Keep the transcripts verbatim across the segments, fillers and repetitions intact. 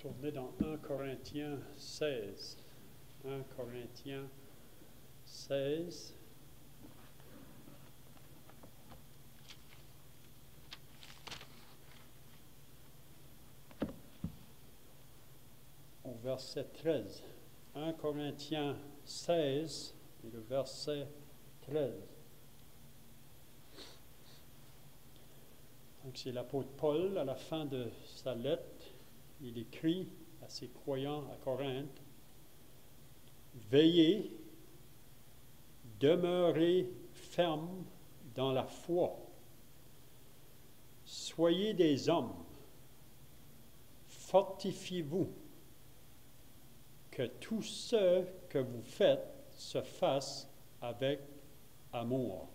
tourner dans un Corinthiens seize. un Corinthiens seize. Au verset treize. un Corinthiens seize et le verset treize. Donc c'est l'apôtre Paul, à la fin de sa lettre, il écrit à ses croyants à Corinthe: veillez, demeurez fermes dans la foi, soyez des hommes, fortifiez-vous, que tout ce que vous faites se fasse avec amour.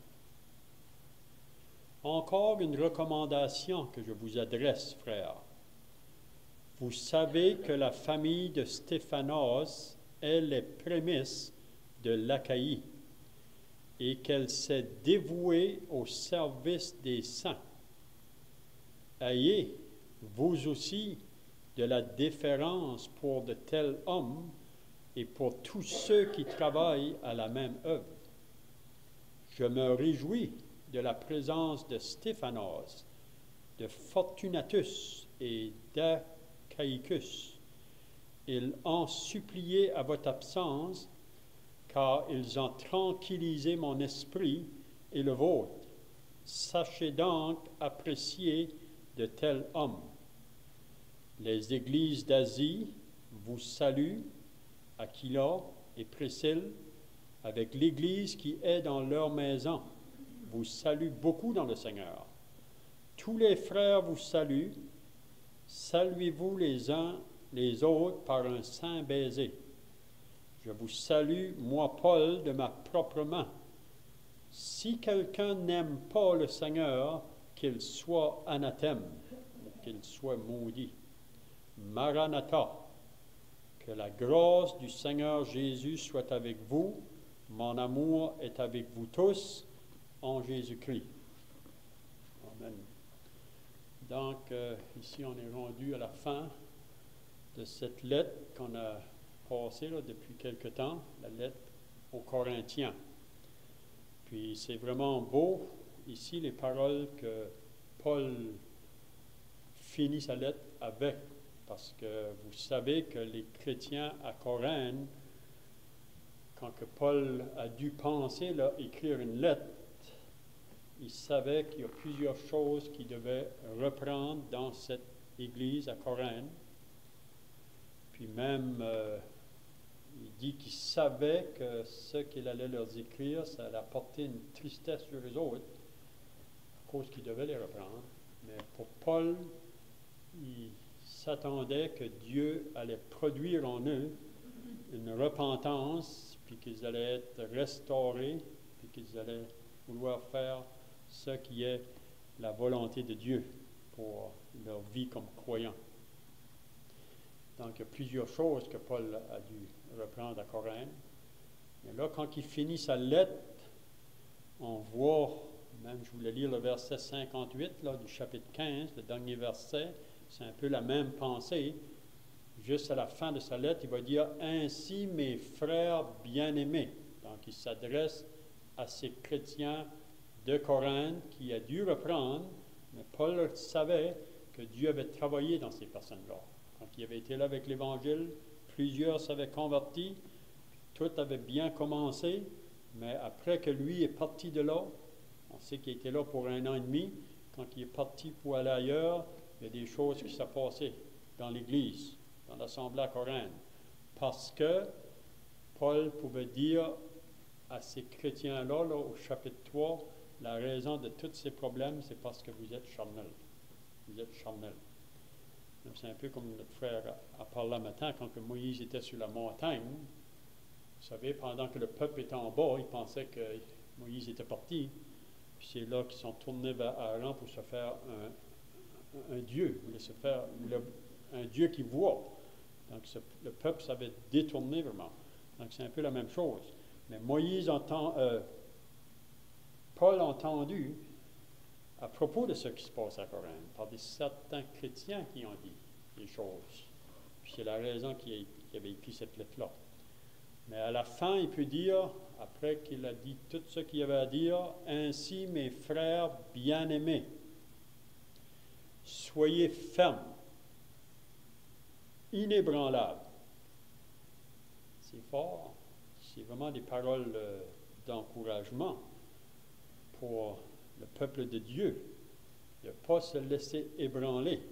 Encore une recommandation que je vous adresse, frères. Vous savez que la famille de Stéphanos est les prémices de l'Achaïe et qu'elle s'est dévouée au service des saints. Ayez, vous aussi, de la déférence pour de tels hommes et pour tous ceux qui travaillent à la même œuvre. Je me réjouis de la présence de Stéphanos, de Fortunatus et d'Achaïcus. Ils ont supplié à votre absence, car ils ont tranquillisé mon esprit et le vôtre. Sachez donc apprécier de tels hommes. Les églises d'Asie vous saluent, Aquila et Priscille, avec l'église qui est dans leur maison, vous salue beaucoup dans le Seigneur. Tous les frères vous saluent. Saluez-vous les uns les autres par un saint baiser. Je vous salue, moi Paul, de ma propre main. Si quelqu'un n'aime pas le Seigneur, qu'il soit anathème, qu'il soit maudit. Maranatha, que la grâce du Seigneur Jésus soit avec vous. Mon amour est avec vous tous. En Jésus-Christ. Amen. Donc, euh, ici, on est rendu à la fin de cette lettre qu'on a passée là, depuis quelque temps, la lettre aux Corinthiens. Puis, c'est vraiment beau, ici, les paroles que Paul finit sa lettre avec, parce que vous savez que les chrétiens à Corinthe, quand que Paul a dû penser, là, écrire une lettre, il savait qu'il y a plusieurs choses qu'il devait reprendre dans cette église à Corinthe. Puis même, euh, il dit qu'il savait que ce qu'il allait leur écrire, ça allait apporter une tristesse sur les autres, à cause qu'il devait les reprendre. Mais pour Paul, il s'attendait que Dieu allait produire en eux une repentance, puis qu'ils allaient être restaurés, puis qu'ils allaient vouloir faire ce qui est la volonté de Dieu pour leur vie comme croyants. Donc, il y a plusieurs choses que Paul a dû reprendre à Corinthe. Mais là, quand il finit sa lettre, on voit, même je voulais lire le verset cinquante-huit là, du chapitre quinze, le dernier verset, c'est un peu la même pensée. Juste à la fin de sa lettre, il va dire « Ainsi, mes frères bien-aimés ». Donc, il s'adresse à ces chrétiens de Corinthe qui a dû reprendre, mais Paul savait que Dieu avait travaillé dans ces personnes-là. Quand il avait été là avec l'Évangile, plusieurs s'avaient convertis, tout avait bien commencé, mais après que lui est parti de là, on sait qu'il était là pour un an et demi, quand il est parti pour aller ailleurs, il y a des choses qui sont passées dans l'Église, dans l'Assemblée à Corinthe, parce que Paul pouvait dire à ces chrétiens-là, là, au chapitre trois, la raison de tous ces problèmes, c'est parce que vous êtes charnels. Vous êtes charnels. C'est un peu comme notre frère a parlé un matin, quand que Moïse était sur la montagne. Vous savez, pendant que le peuple était en bas, il pensait que Moïse était parti. Puis c'est là qu'ils sont tournés vers Aaron pour se faire un, un, un Dieu. Ils voulaient se faire le, un Dieu qui voit. Donc ce, le peuple s'avait détourné vraiment. Donc c'est un peu la même chose. Mais Moïse entend... Euh, Paul a entendu à propos de ce qui se passe à Corinthe par des certains chrétiens qui ont dit des choses. Puis c'est la raison qu'il avait écrit cette lettre-là. Mais à la fin, il peut dire, après qu'il a dit tout ce qu'il avait à dire, « Ainsi, mes frères bien-aimés, soyez fermes, inébranlables. » C'est fort. C'est vraiment des paroles euh, d'encouragement pour le peuple de Dieu, de ne pas se laisser ébranler.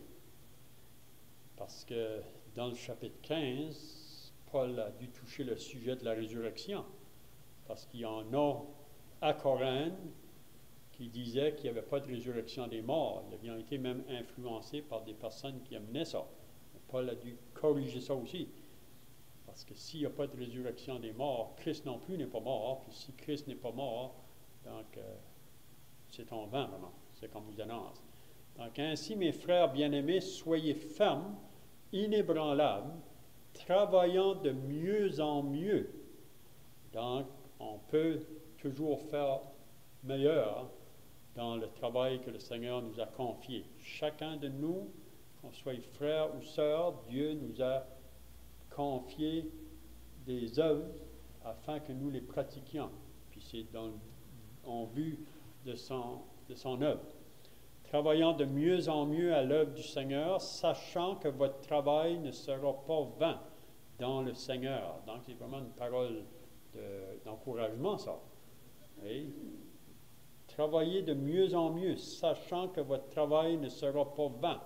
Parce que dans le chapitre quinze, Paul a dû toucher le sujet de la résurrection, parce qu'il y en a à Corinthe qui disaient qu'il n'y avait pas de résurrection des morts. Ils avaient été même influencés par des personnes qui amenaient ça. Paul a dû corriger ça aussi. Parce que s'il n'y a pas de résurrection des morts, Christ non plus n'est pas mort. Puis si Christ n'est pas mort, donc euh, c'est en vain vraiment. C'est comme vous annonce. Donc ainsi, mes frères bien-aimés, soyez fermes, inébranlables, travaillant de mieux en mieux. Donc, on peut toujours faire meilleur dans le travail que le Seigneur nous a confié. Chacun de nous, qu'on soit frère ou sœur, Dieu nous a confié des œuvres afin que nous les pratiquions. Puis c'est dans, en vue de son, de son œuvre. Travaillant de mieux en mieux à l'œuvre du Seigneur, sachant que votre travail ne sera pas vain dans le Seigneur. Donc, c'est vraiment une parole de, d'encouragement, ça. Et travaillez de mieux en mieux, sachant que votre travail ne sera pas vain.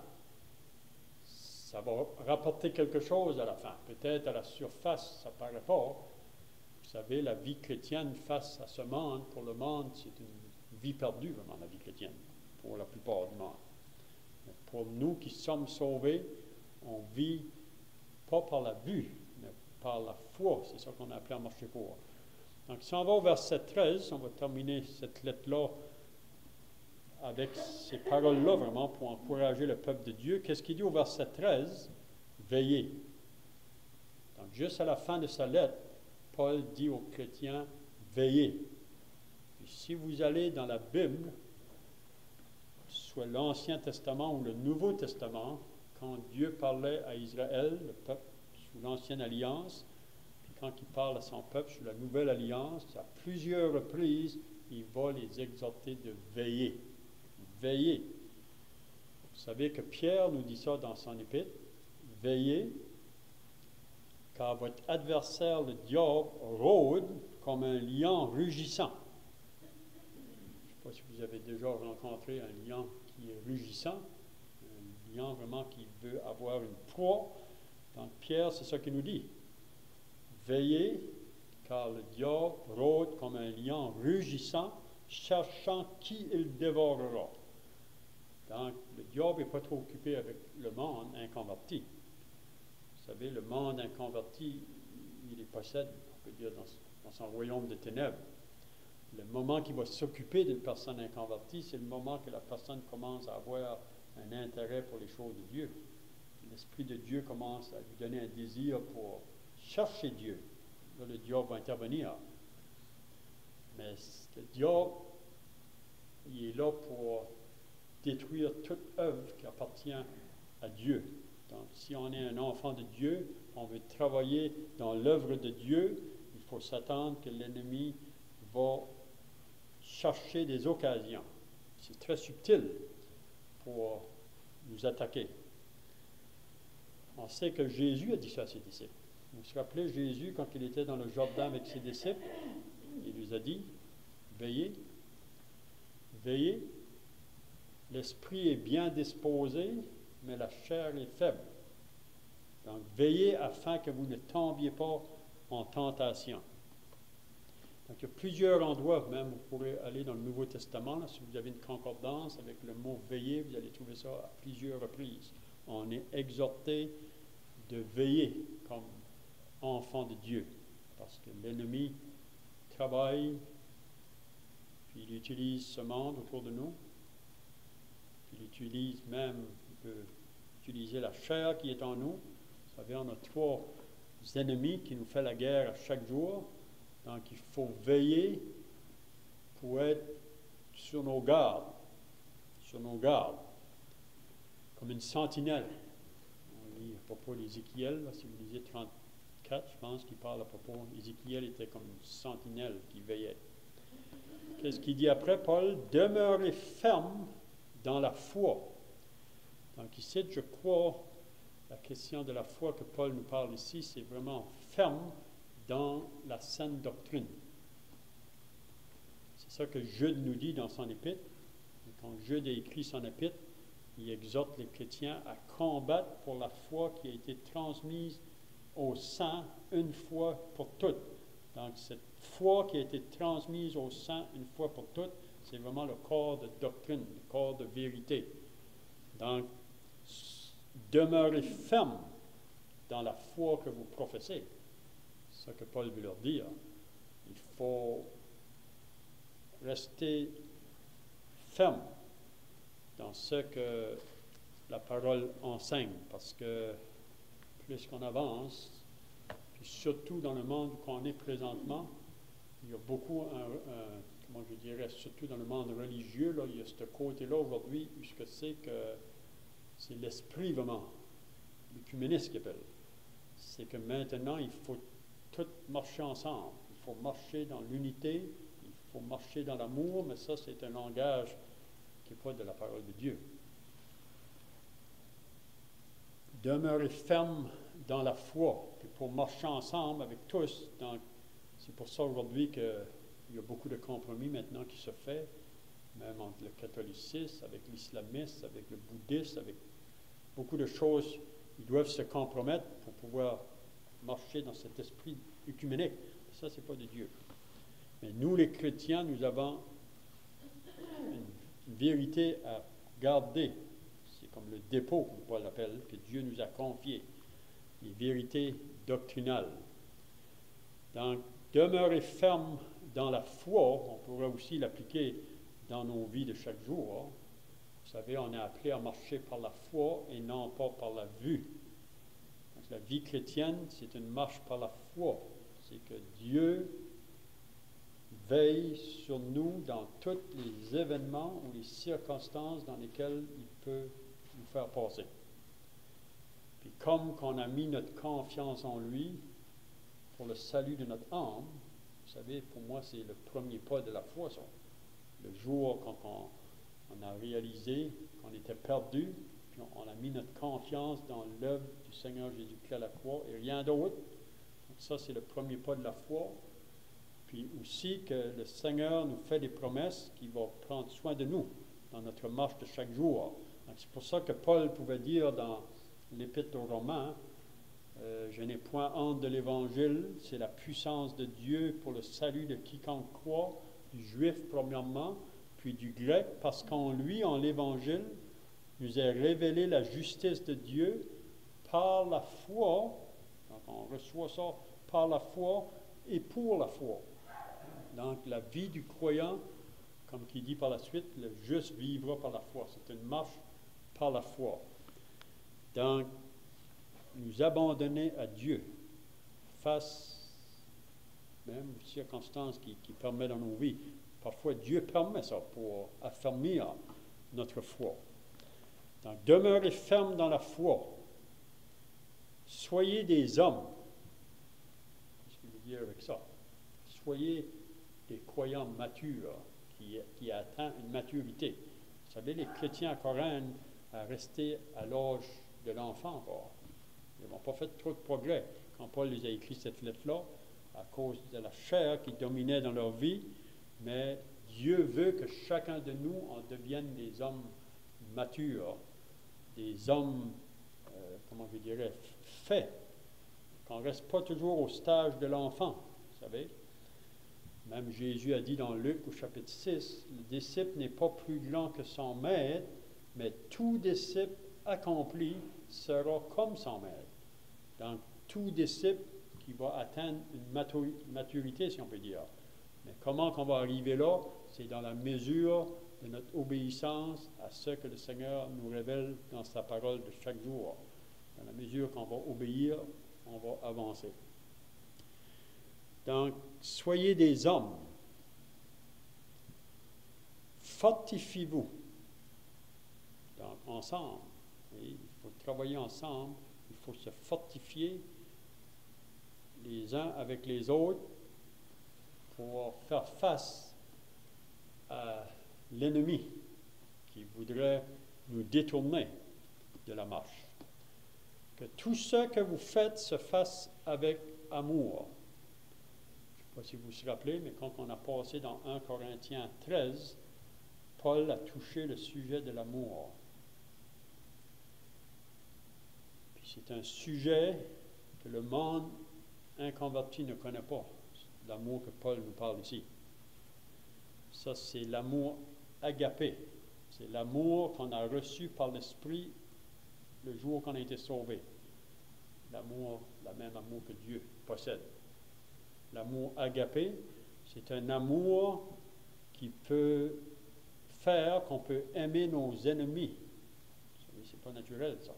Ça va rapporter quelque chose à la fin. Peut-être à la surface, ça ne paraît pas. Vous savez, la vie chrétienne face à ce monde, pour le monde, c'est une vie perdue, vraiment, la vie chrétienne, pour la plupart du monde. Mais pour nous qui sommes sauvés, on vit pas par la vue, mais par la foi. C'est ça qu'on a appelé à marcher pour. Donc, si on va au verset treize, on va terminer cette lettre-là avec ces paroles-là, vraiment, pour encourager le peuple de Dieu. Qu'est-ce qu'il dit au verset treize? Veillez. Donc, juste à la fin de sa lettre, Paul dit aux chrétiens, veillez. Puis, si vous allez dans la Bible, soit l'Ancien Testament ou le Nouveau Testament, quand Dieu parlait à Israël, le peuple sous l'Ancienne Alliance, puis quand il parle à son peuple sous la Nouvelle Alliance, à plusieurs reprises, il va les exhorter de veiller. Veillez. Vous savez que Pierre nous dit ça dans son épître. Veillez, car votre adversaire, le diable, rôde comme un lion rugissant. Je ne sais pas si vous avez déjà rencontré un lion qui est rugissant, un lion vraiment qui veut avoir une proie. Donc Pierre, c'est ça qu'il nous dit. Veillez, car le diable rôde comme un lion rugissant, cherchant qui il dévorera. Donc, le diable n'est pas trop occupé avec le monde inconverti. Vous savez, le monde inconverti, il les possède, on peut dire, dans, dans son royaume de ténèbres. Le moment qu'il va s'occuper d'une personne inconvertie, c'est le moment que la personne commence à avoir un intérêt pour les choses de Dieu. L'Esprit de Dieu commence à lui donner un désir pour chercher Dieu. Là, le diable va intervenir. Mais le diable, il est là pour détruire toute œuvre qui appartient à Dieu. Donc, si on est un enfant de Dieu, on veut travailler dans l'œuvre de Dieu, il faut s'attendre que l'ennemi va chercher des occasions. C'est très subtil pour nous attaquer. On sait que Jésus a dit ça à ses disciples. Vous vous rappelez, Jésus, quand il était dans le Jourdain avec ses disciples, il lui a dit, veillez, veillez, l'esprit est bien disposé, mais la chair est faible. Donc, veillez afin que vous ne tombiez pas en tentation. Donc, il y a plusieurs endroits, même vous pourrez aller dans le Nouveau Testament, là, si vous avez une concordance avec le mot veiller, vous allez trouver ça à plusieurs reprises. On est exhorté de veiller comme enfant de Dieu, parce que l'ennemi travaille, puis il utilise ce monde autour de nous, puis il utilise même, il peut utiliser la chair qui est en nous. Vous savez, on a trois ennemis qui nous font la guerre à chaque jour, donc il faut veiller pour être sur nos gardes, sur nos gardes, comme une sentinelle. dit à propos d'Ézéchiel, là, si vous lisez trente-quatre, je pense qu'il parle à propos, Ézéchiel était comme une sentinelle qui veillait. Qu'est-ce qu'il dit après, Paul? Demeurez ferme dans la foi. Donc ici, je crois, la question de la foi que Paul nous parle ici, c'est vraiment ferme dans la saine doctrine. C'est ça que Jude nous dit dans son épître. Et quand Jude a écrit son épître, il exhorte les chrétiens à combattre pour la foi qui a été transmise au sang une fois pour toutes. Donc, cette foi qui a été transmise au sang une fois pour toutes, c'est vraiment le corps de doctrine, le corps de vérité. Donc, demeurez ferme dans la foi que vous professez. C'est ça que Paul veut leur dire. Il faut rester ferme dans ce que la parole enseigne, parce que plus qu'on avance, puis surtout dans le monde qu'on est présentement, il y a beaucoup, un, un, comment je dirais, surtout dans le monde religieux, là, il y a ce côté-là aujourd'hui, puisque c'est que c'est l'esprit vraiment, l'œcuménisme qu'il appelle. C'est que maintenant, il faut tout marcher ensemble. Il faut marcher dans l'unité, il faut marcher dans l'amour, mais ça, c'est un langage qui n'est pas de la parole de Dieu. Demeurez ferme dans la foi, puis pour marcher ensemble avec tous. Donc, c'est pour ça aujourd'hui qu'il y a beaucoup de compromis maintenant qui se fait, même entre le catholicisme, avec l'islamisme, avec le bouddhisme, avec beaucoup de choses. Ils doivent se compromettre pour pouvoir marcher dans cet esprit œcuménique. Ça, ce n'est pas de Dieu. Mais nous, les chrétiens, nous avons une, une vérité à garder. C'est comme le dépôt, comme Paul l'appelle, que Dieu nous a confié. Les vérités doctrinales. Donc, demeurer ferme dans la foi, on pourrait aussi l'appliquer dans nos vies de chaque jour. Vous savez, on est appelé à marcher par la foi et non pas par la vue. Donc, la vie chrétienne, c'est une marche par la foi. C'est que Dieu veille sur nous dans tous les événements ou les circonstances dans lesquelles il peut nous faire passer. Puis comme qu'on a mis notre confiance en lui pour le salut de notre âme, vous savez, pour moi, c'est le premier pas de la foi, ça. Le jour quand on, on a réalisé qu'on était perdu, puis on, on a mis notre confiance dans l'œuvre du Seigneur Jésus-Christ à la croix et rien d'autre. Donc ça, c'est le premier pas de la foi. Puis aussi que le Seigneur nous fait des promesses qu'il va prendre soin de nous dans notre marche de chaque jour. Donc c'est pour ça que Paul pouvait dire dans l'Épître aux Romains, euh, je n'ai point honte de l'Évangile, c'est la puissance de Dieu pour le salut de quiconque croit, du juif premièrement, puis du grec, parce qu'en lui, en l'Évangile, nous est révélée la justice de Dieu par la foi. Donc on reçoit ça par la foi et pour la foi. Donc la vie du croyant, comme qui dit par la suite, le juste vivra par la foi. C'est une marche par la foi. Donc, nous abandonner à Dieu face même aux circonstances qui, qui permettent dans nos vies. Parfois, Dieu permet ça pour affermir notre foi. Donc, demeurez ferme dans la foi. Soyez des hommes. Qu'est-ce que je veux dire avec ça? Soyez des croyants matures qui, qui atteignent une maturité. Vous savez, les chrétiens à Corinthe à rester à l'âge de l'enfant encore. Ils n'ont pas fait trop de progrès quand Paul les a écrit cette lettre-là, à cause de la chair qui dominait dans leur vie, mais Dieu veut que chacun de nous en devienne des hommes matures, des hommes, euh, comment je dirais, faits, qu'on ne reste pas toujours au stage de l'enfant, vous savez. Même Jésus a dit dans Luc au chapitre six, le disciple n'est pas plus grand que son maître, mais tout disciple accompli sera comme son maître. Donc, tout disciple qui va atteindre une maturité, si on peut dire. Mais comment qu'on va arriver là? C'est dans la mesure de notre obéissance à ce que le Seigneur nous révèle dans sa parole de chaque jour. Dans la mesure qu'on va obéir, on va avancer. Donc, soyez des hommes. Fortifiez-vous. Donc, ensemble. Oui, il faut travailler ensemble Il faut se fortifier les uns avec les autres pour faire face à l'ennemi qui voudrait nous détourner de la marche. Que tout ce que vous faites se fasse avec amour. Je ne sais pas si vous vous rappelez, mais quand on a passé dans un Corinthiens treize, Paul a touché le sujet de l'amour. Puis c'est un sujet que le monde inconverti ne connaît pas, l'amour que Paul nous parle ici. Ça, c'est l'amour agapé. C'est l'amour qu'on a reçu par l'Esprit le jour qu'on a été sauvé. L'amour, le même amour que Dieu possède. L'amour agapé, c'est un amour qui peut faire qu'on peut aimer nos ennemis. Vous savez, c'est pas naturel, ça.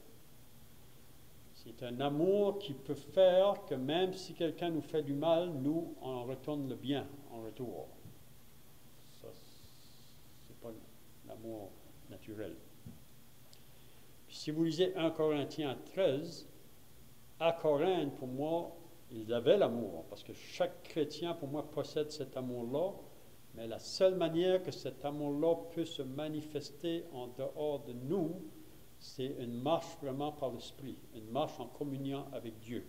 C'est un amour qui peut faire que même si quelqu'un nous fait du mal, nous, on retourne le bien en retour. Ça, c'est pas l'amour naturel. Puis si vous lisez un Corinthiens treize, à Corinthe, pour moi, ils avaient l'amour, parce que chaque chrétien, pour moi, possède cet amour-là, mais la seule manière que cet amour-là peut se manifester en dehors de nous, c'est une marche vraiment par l'Esprit, une marche en communion avec Dieu.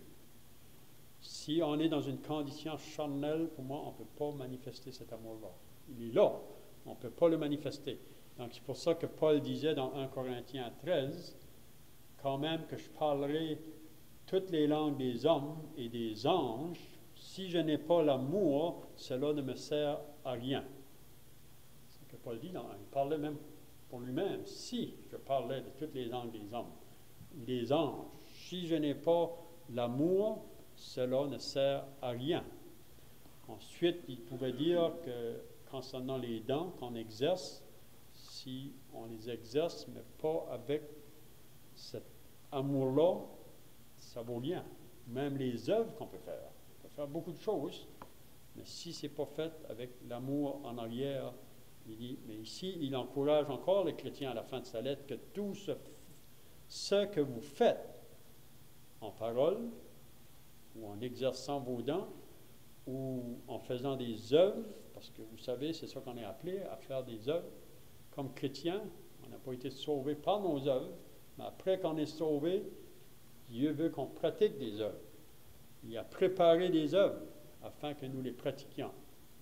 Si on est dans une condition charnelle, pour moi, on ne peut pas manifester cet amour-là. Il est là, on ne peut pas le manifester. Donc c'est pour ça que Paul disait dans un Corinthiens treize, quand même que je parlerai toutes les langues des hommes et des anges, si je n'ai pas l'amour, cela ne me sert à rien. C'est ce que Paul dit, dans, il parlait même pour lui-même, si je parlais de toutes les langues des hommes, des anges, si je n'ai pas l'amour, cela ne sert à rien. Ensuite, il pouvait dire que concernant les dons qu'on exerce, si on les exerce, mais pas avec cet amour-là, ça vaut rien. Même les œuvres qu'on peut faire. On peut faire beaucoup de choses, mais si ce n'est pas fait avec l'amour en arrière, il dit, mais ici, il encourage encore les chrétiens à la fin de sa lettre que tout ce, ce que vous faites en parole, ou en exerçant vos dons, ou en faisant des œuvres, parce que vous savez, c'est ça qu'on est appelé, à faire des œuvres. Comme chrétiens, on n'a pas été sauvés par nos œuvres, mais après qu'on est sauvé, Dieu veut qu'on pratique des œuvres. Il a préparé des œuvres afin que nous les pratiquions.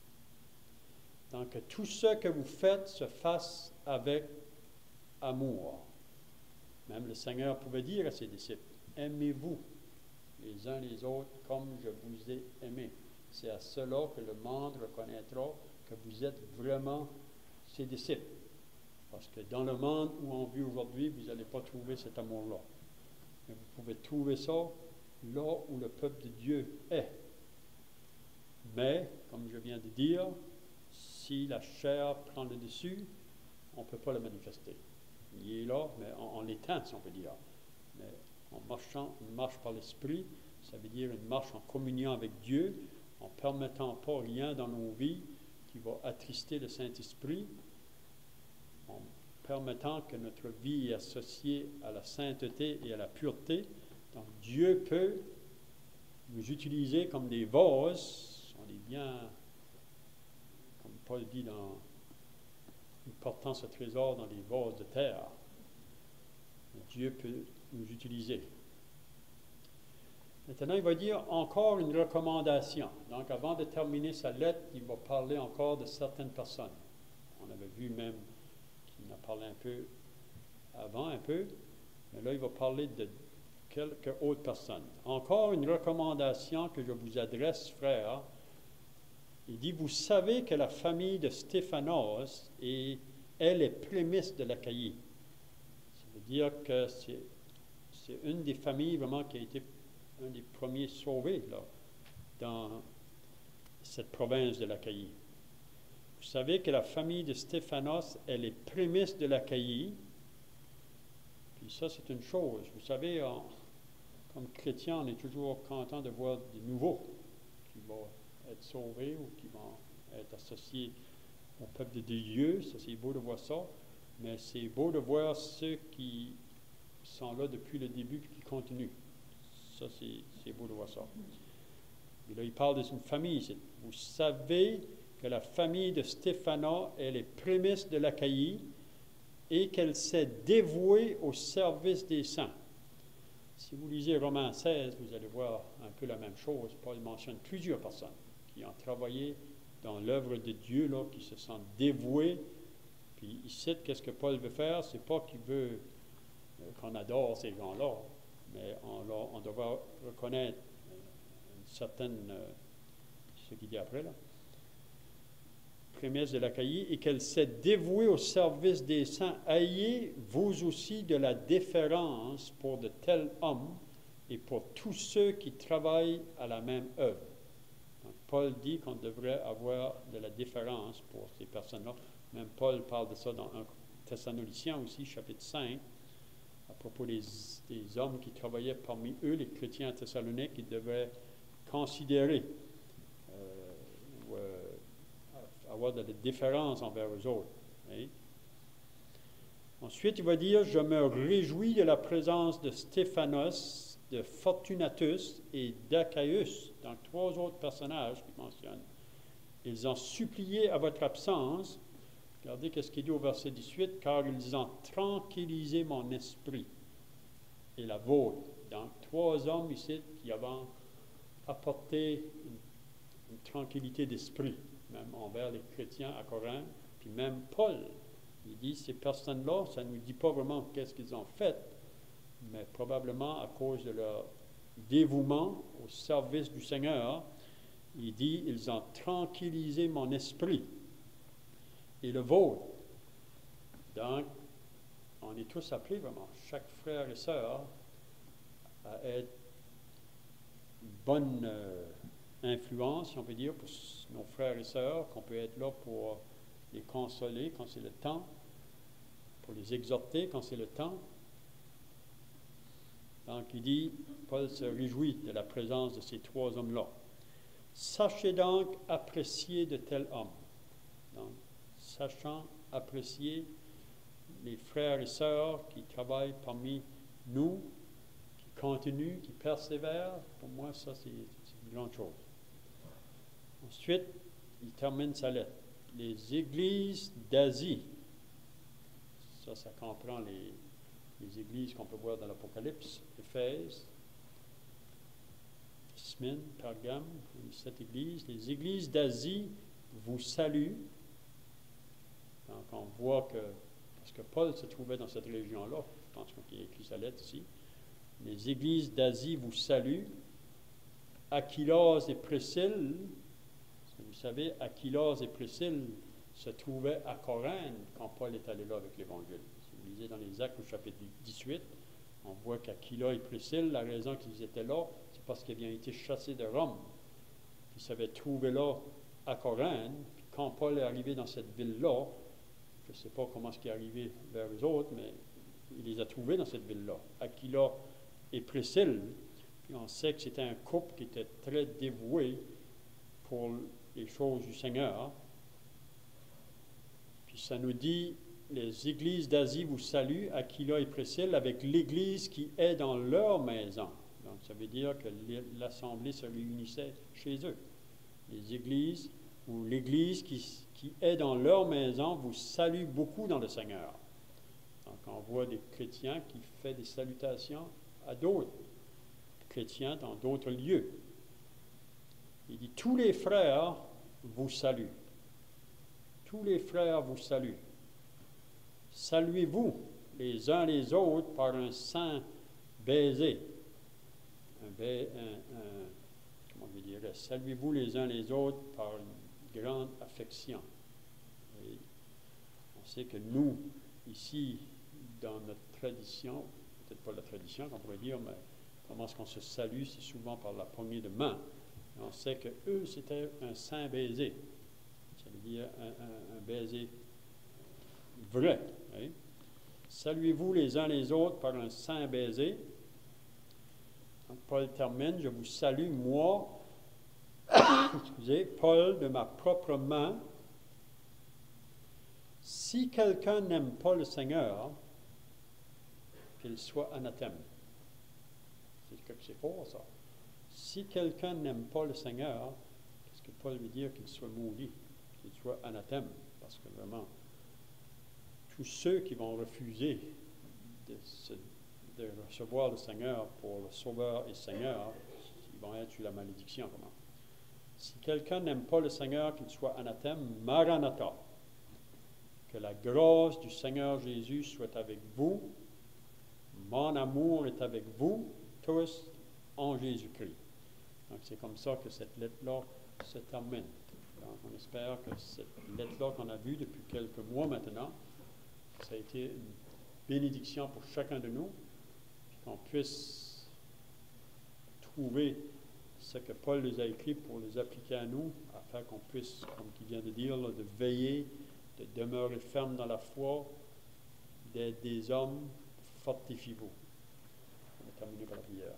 Donc, que tout ce que vous faites se fasse avec amour. Même le Seigneur pouvait dire à ses disciples, « Aimez-vous les uns les autres comme je vous ai aimés. » C'est à cela que le monde reconnaîtra que vous êtes vraiment ses disciples. Parce que dans le monde où on vit aujourd'hui, vous n'allez pas trouver cet amour-là. Mais vous pouvez trouver ça là où le peuple de Dieu est. Mais, comme je viens de dire, si la chair prend le dessus, on ne peut pas le manifester. Il est là, mais on, on l'éteint, si on peut dire. Mais en marchant, une marche par l'Esprit, ça veut dire une marche en communion avec Dieu, en ne permettant pas rien dans nos vies qui va attrister le Saint-Esprit, en permettant que notre vie est associée à la sainteté et à la pureté. Donc Dieu peut nous utiliser comme des vases, on est bien, comme Paul dit, dans, nous portant ce trésor dans des vases de terre. Dieu peut nous utiliser. Maintenant, il va dire encore une recommandation. Donc, avant de terminer sa lettre, il va parler encore de certaines personnes. On avait vu même qu'il en a parlé un peu avant, un peu, mais là, il va parler de quelques autres personnes. Encore une recommandation que je vous adresse, frères. Il dit, vous savez que la famille de Stéphanos est, est les prémices de l'Achaïe. Ça veut dire que c'est, c'est une des familles vraiment qui a été un des premiers sauvés là, dans cette province de l'Achaïe. Vous savez que la famille de Stéphanos est les prémices de l'Achaïe. Puis ça, c'est une chose. Vous savez, on, comme chrétiens, on est toujours content de voir des nouveaux qui vont être sauvés ou qui vont être associés au peuple de Dieu. Ça, c'est beau de voir ça. Mais c'est beau de voir ceux qui sont là depuis le début et qui continuent. Ça, c'est beau de voir ça. Et là, il parle d'une famille ici. Vous savez que la famille de Stéphanas est les prémices de l'Achaïe et qu'elle s'est dévouée au service des saints. Si vous lisez Romains seize, vous allez voir un peu la même chose. Paul mentionne plusieurs personnes qui ont travaillé dans l'œuvre de Dieu, là, qui se sentent dévoués. Puis il cite qu'est-ce que Paul veut faire. C'est pas qu'il veut euh, qu'on adore ces gens-là, mais on, on doit reconnaître une certaine, euh, ce qu'il dit après là, prémisse de l'Achaïe, et qu'elle s'est dévouée au service des saints. Ayez vous aussi de la déférence pour de tels hommes et pour tous ceux qui travaillent à la même œuvre. Donc, Paul dit qu'on devrait avoir de la déférence pour ces personnes-là. Même Paul parle de ça dans un Thessaloniciens aussi, chapitre cinq, à propos des, des hommes qui travaillaient parmi eux, les chrétiens thessaloniques, qui devaient considérer euh, ou, euh, avoir de la différence envers eux autres. Hein? Ensuite, il va dire, je me réjouis de la présence de Stéphanos, de Fortunatus et d'Achaïus, donc trois autres personnages qu'il mentionne. Ils ont supplié à votre absence. Regardez ce qu'il dit au verset dix-huit, car ils ont tranquillisé mon esprit et la vôtre. Donc, trois hommes ici qui avaient apporté une, une tranquillité d'esprit, même envers les chrétiens à Corinthe, puis même Paul, il dit, ces personnes-là, ça ne nous dit pas vraiment qu'est-ce qu'ils ont fait, mais probablement à cause de leur dévouement au service du Seigneur, il dit, ils ont tranquillisé mon esprit et le vôtre. Donc, on est tous appelés vraiment, chaque frère et sœur, à être une bonne euh, influence, si on peut dire, pour nos frères et sœurs, qu'on peut être là pour les consoler quand c'est le temps, pour les exhorter quand c'est le temps. Donc, il dit, Paul se réjouit de la présence de ces trois hommes-là. Sachez donc apprécier de tels hommes. Donc, sachant apprécier les frères et sœurs qui travaillent parmi nous, qui continuent, qui persévèrent, pour moi, ça, c'est une grande chose. Ensuite, il termine sa lettre. Les églises d'Asie, ça, ça comprend les, les églises qu'on peut voir dans l'Apocalypse, Éphèse, Smyrne, Pergame, cette église. Les églises d'Asie vous saluent. Donc, on voit que, parce que Paul se trouvait dans cette région-là, je pense qu'il a écrit sa lettre ici. Les églises d'Asie vous saluent. Aquilas et Priscille, vous savez, Aquilas et Priscille se trouvaient à Corinthe quand Paul est allé là avec l'Évangile. Si vous lisez dans les Actes au chapitre dix-huit, on voit qu'Aquilas et Priscille, la raison qu'ils étaient là, c'est parce qu'ils avaient été chassés de Rome. Ils s'avaient trouvé là à Corinthe. Puis quand Paul est arrivé dans cette ville-là, je ne sais pas comment est-ce qu'il est arrivé vers eux autres, mais il les a trouvés dans cette ville-là. Aquilas et Priscille. Puis on sait que c'était un couple qui était très dévoué pour les choses du Seigneur. Puis ça nous dit, les églises d'Asie vous saluent, Aquila et Priscille, avec l'église qui est dans leur maison. Donc ça veut dire que l'assemblée se réunissait chez eux. Les églises ou l'église qui, qui est dans leur maison vous salue beaucoup dans le Seigneur. Donc on voit des chrétiens qui font des salutations à d'autres chrétiens dans d'autres lieux. Il dit, tous les frères vous saluent. Tous les frères vous saluent. Saluez-vous les uns les autres par un saint baiser. Un, ba un, un comment je dirais, saluez-vous les uns les autres par une grande affection. Et on sait que nous, ici, dans notre tradition, peut-être pas la tradition qu'on pourrait dire, mais comment est-ce qu'on se salue, c'est souvent par la poignée de main. Et on sait que eux, c'était un saint baiser. Ça veut dire un, un, un baiser vrai. Hein? Saluez-vous les uns les autres par un saint baiser. Donc, Paul termine, je vous salue, moi, excusez, Paul, de ma propre main. Si quelqu'un n'aime pas le Seigneur, qu'il soit anathème. C'est que c'est fort, ça. Si quelqu'un n'aime pas le Seigneur, qu'est-ce que Paul veut dire? Qu'il soit maudit, qu'il soit anathème. Parce que vraiment, tous ceux qui vont refuser de, se, de recevoir le Seigneur pour le Sauveur et Seigneur, ils vont être sous la malédiction. Vraiment. Si quelqu'un n'aime pas le Seigneur, qu'il soit anathème, Maranatha. Que la grâce du Seigneur Jésus soit avec vous. Mon amour est avec vous, tous, en Jésus-Christ. Donc, c'est comme ça que cette lettre-là se termine. Donc, on espère que cette lettre-là qu'on a vue depuis quelques mois maintenant, ça a été une bénédiction pour chacun de nous, puis qu'on puisse trouver ce que Paul nous a écrit pour les appliquer à nous, afin qu'on puisse, comme il vient de dire, là, de veiller, de demeurer ferme dans la foi, d'être des hommes, fortifiez-vous. On va terminer par la prière.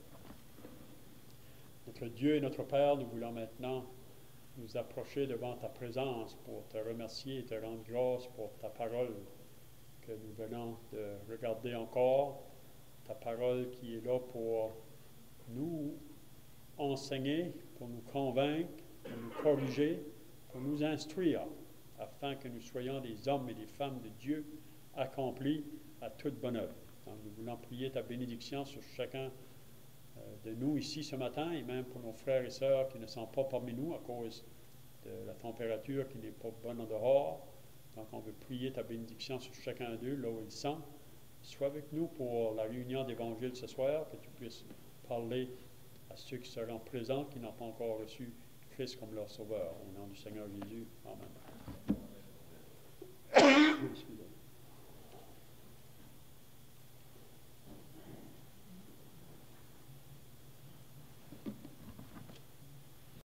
Notre Dieu et notre Père, nous voulons maintenant nous approcher devant ta présence pour te remercier et te rendre grâce pour ta parole que nous venons de regarder encore, ta parole qui est là pour nous enseigner, pour nous convaincre, pour nous corriger, pour nous instruire, afin que nous soyons des hommes et des femmes de Dieu accomplis à toute bonne œuvre. Donc, nous voulons prier ta bénédiction sur chacun euh, de nous ici ce matin, et même pour nos frères et sœurs qui ne sont pas parmi nous à cause de la température qui n'est pas bonne en dehors. Donc, on veut prier ta bénédiction sur chacun d'eux, là où ils sont. Sois avec nous pour la réunion d'Évangile ce soir, que tu puisses parler à ceux qui seront présents, qui n'ont pas encore reçu Christ comme leur Sauveur. Au nom du Seigneur Jésus. Amen.